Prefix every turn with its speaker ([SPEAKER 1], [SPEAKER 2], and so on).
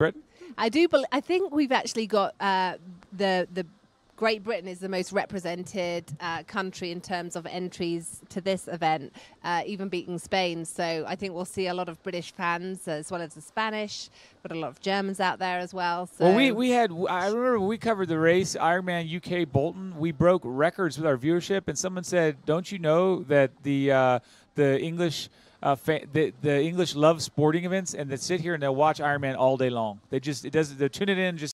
[SPEAKER 1] Britain?
[SPEAKER 2] I do. I think we've actually got the Great Britain is the most represented country in terms of entries to this event, even beating Spain. So I think we'll see a lot of British fans as well as the Spanish, but a lot of Germans out there as well. So.
[SPEAKER 1] Well, I remember when we covered the race, Ironman UK Bolton, we broke records with our viewership, and someone said, "Don't you know that the English the English love sporting events, and they sit here and they'll watch Ironman all day long. They're tuning in just